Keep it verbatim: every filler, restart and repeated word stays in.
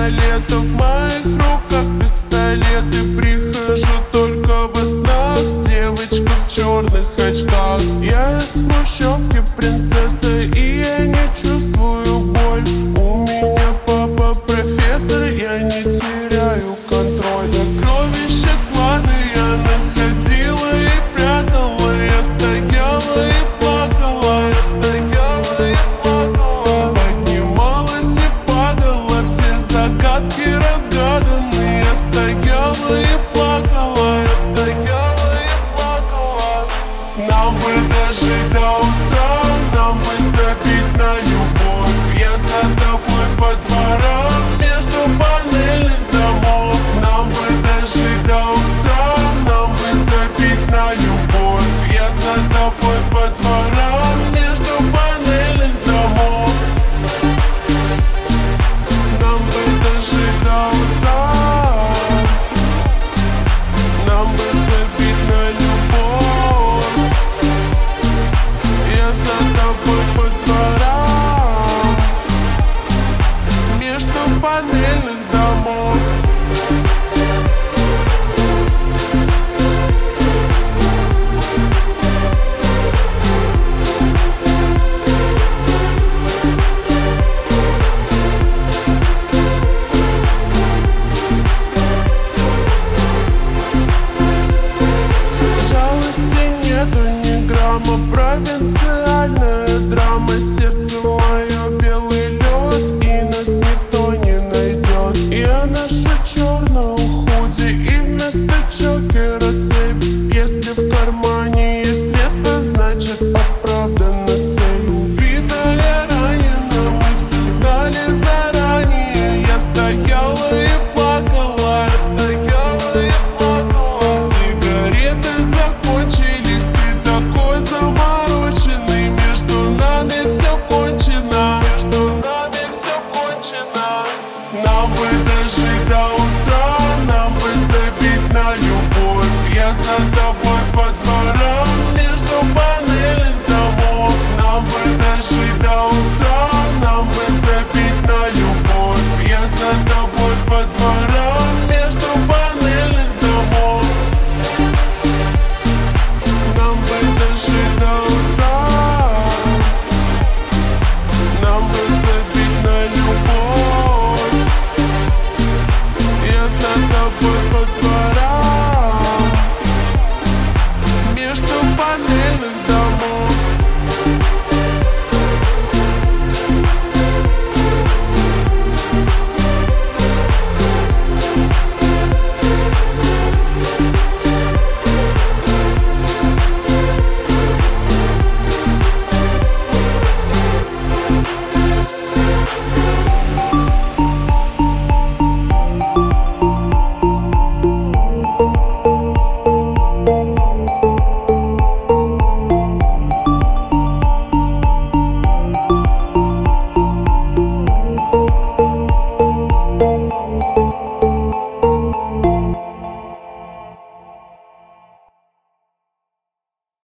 пистолета в моих руках, пистолеты. Прихожу только во снах, девочка в черных очках. Я из хрущевки принцесса, и я не чувствую боль. У меня папа профессор, я не теряю контроль. Сокровища клана я находила и прятала. Я стояла и плакала, я стояла и плакала. Поднималась и падала, все загадки разгаданы. Я стояла и плакала, я стояла и плакала. Нам бы дожить до утра, нам бы забить на любовь. Я за тобой по дворам между панельных домов. Нам бы дожить до утра, нам бы забить на любовь. Я за тобой по дворам между панельных домов. Нам бы дожить до утра, нам бы забить на любовь. Я за тобой по дворам между панельных домов. Жалости нету ни грамма, провинциальная драма. Сердце мое белый